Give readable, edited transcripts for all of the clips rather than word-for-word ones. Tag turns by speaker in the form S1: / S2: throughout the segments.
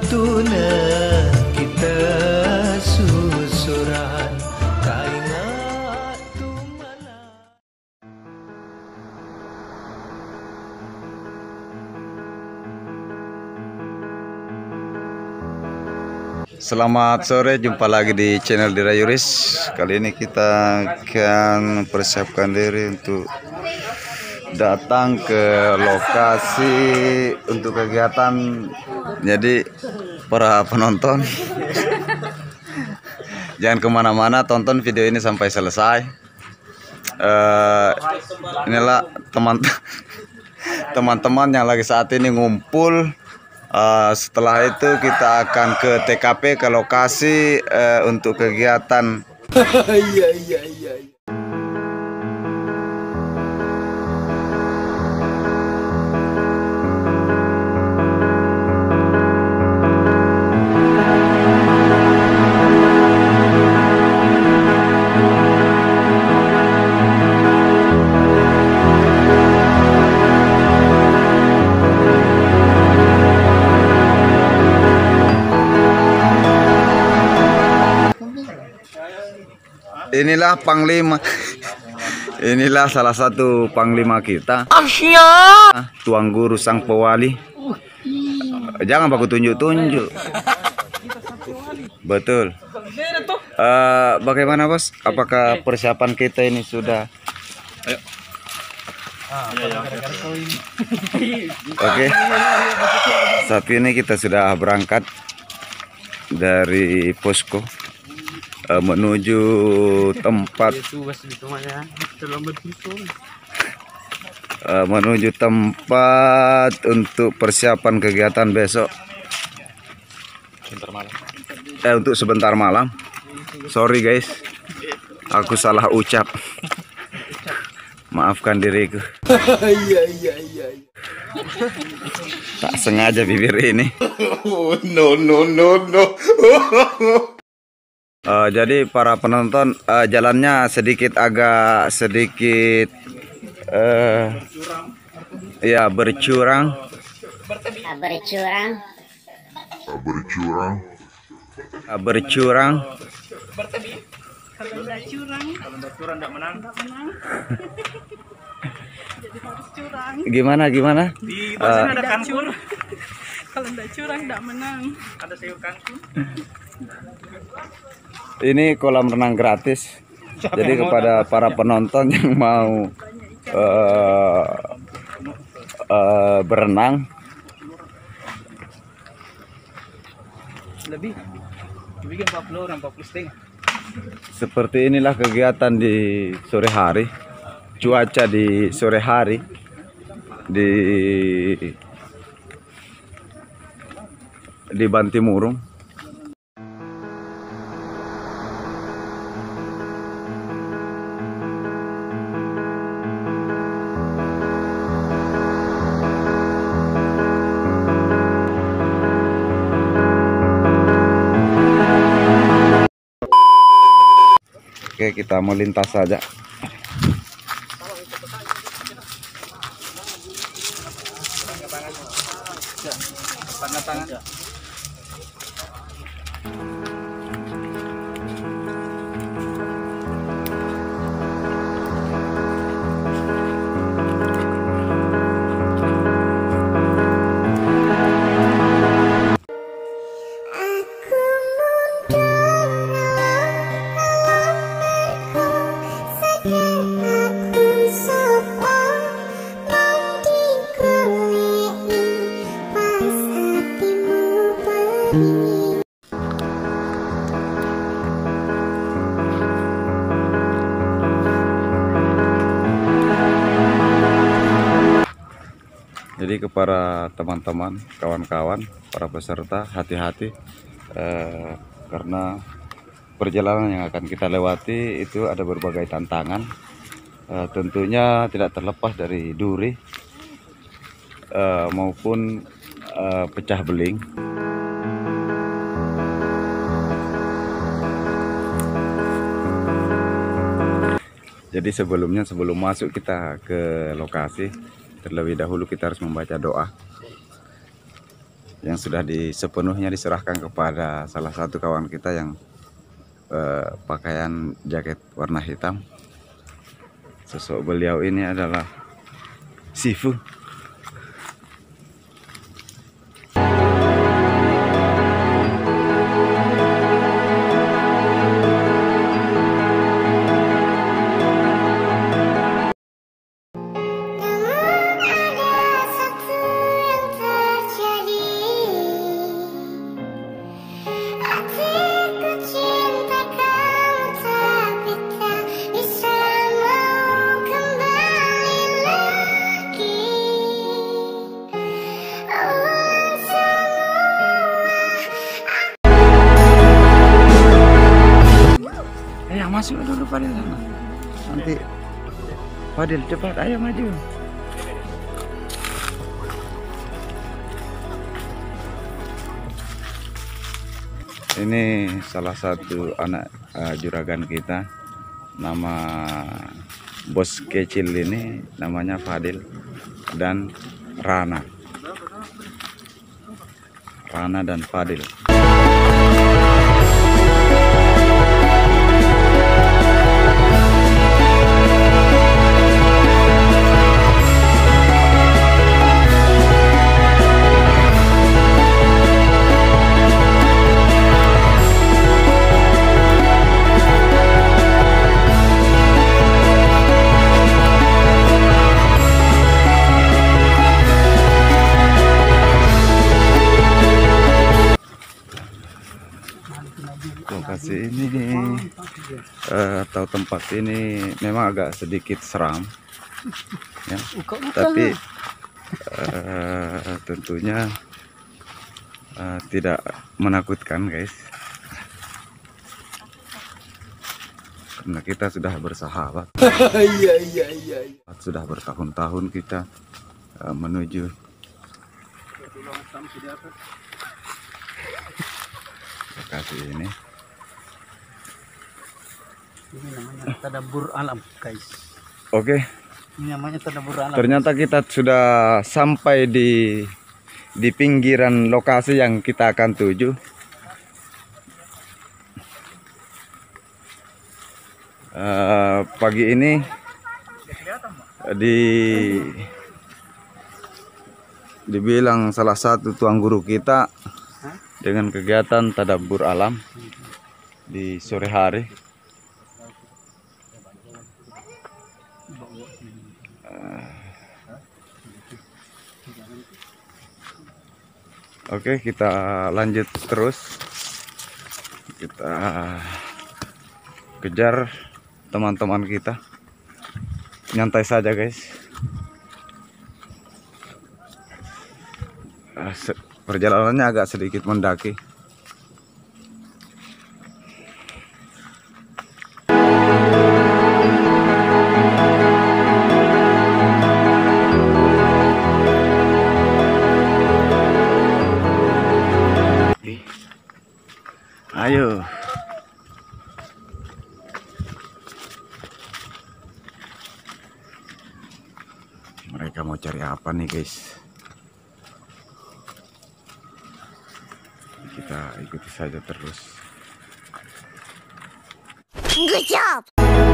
S1: tuna kita susuran kaingat tumala.
S2: Selamat sore, jumpa lagi di channel Dira Yuris. Kali ini kita akan persiapkan diri untuk datang ke lokasi untuk kegiatan. Jadi para penonton jangan kemana-mana, tonton video ini sampai selesai. Inilah teman-teman yang lagi saat ini ngumpul. Setelah itu kita akan ke TKP, ke lokasi untuk kegiatan.
S1: Iya.
S2: Inilah Panglima. Inilah salah satu Panglima kita, Tuan Guru Sang Pewali. Jangan baku tunjuk-tunjuk. Betul. Bagaimana bos? Apakah persiapan kita ini sudah? Ayo. Oke. Saat ini kita sudah berangkat dari posko menuju tempat untuk persiapan kegiatan besok. Untuk sebentar malam. Sorry guys, aku salah ucap. Maafkan diriku.
S1: Iya.
S2: Tak sengaja bibir ini.
S1: No.
S2: Jadi para penonton, jalannya agak sedikit ya bercurang.
S3: Kalau nggak curang nggak menang. Jadi harus curang.
S2: Gimana?
S3: Di bahasa ada kangkung. Kalau nggak curang nggak menang. Ada sayur kangkung.
S2: Ini kolam renang gratis. Jadi kepada para penonton yang mau berenang,
S3: Lebih bikin 40 orang, 40 setengah.
S2: seperti inilah kegiatan di sore hari. Cuaca di sore hari di Bantimurung. Oke, kita melintas saja.
S3: Tangan.
S2: Jadi kepada teman-teman, kawan-kawan, para peserta, hati-hati karena perjalanan yang akan kita lewati itu ada berbagai tantangan. Tentunya tidak terlepas dari duri maupun pecah beling. Jadi sebelum masuk kita ke lokasi, terlebih dahulu kita harus membaca doa. yang sudah sepenuhnya diserahkan kepada salah satu kawan kita yang pakaian jaket warna hitam. Sosok beliau ini adalah Sifu. Masuk dulu Fadil sana. Nanti Fadil cepat, ayo maju. Ini salah satu anak juragan kita. Nama bos kecil ini namanya Fadil dan Rana. Rana dan Fadil. Lokasi ini atau tempat ini memang agak sedikit seram ya, tapi tentunya tidak menakutkan guys, karena kita sudah bersahabat. Sudah bertahun-tahun kita menuju lokasi ini.
S4: Ini namanya tadabbur alam, guys.
S2: Oke.
S4: Ini namanya tadabbur alam.
S2: Ternyata kita sudah sampai di pinggiran lokasi yang kita akan tuju. Pagi ini dibilang salah satu tuang guru kita dengan kegiatan tadabbur alam di sore hari. Oke, kita lanjut terus. Kita kejar teman-teman kita. Nyantai saja, guys. Perjalanannya agak sedikit mendaki. Ayo. Mereka mau cari apa nih, guys? Kita ikuti saja terus.
S5: Good job.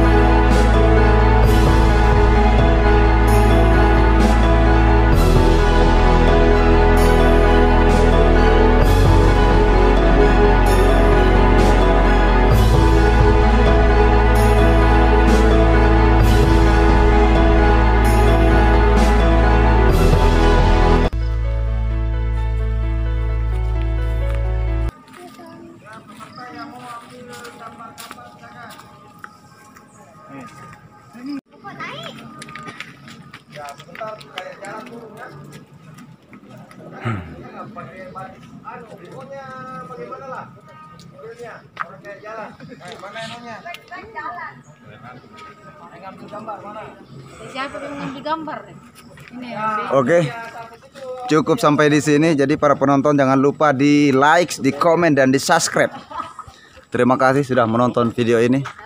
S3: Siapa yang ngambil gambar? Ini.
S2: Oke. Cukup sampai di sini. Jadi para penonton jangan lupa di like, di komen dan di subscribe. Terima kasih sudah menonton video ini.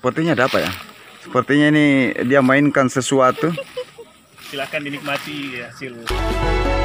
S2: Sepertinya ada apa ya? Sepertinya ini dia mainkan sesuatu.
S6: Silahkan dinikmati hasil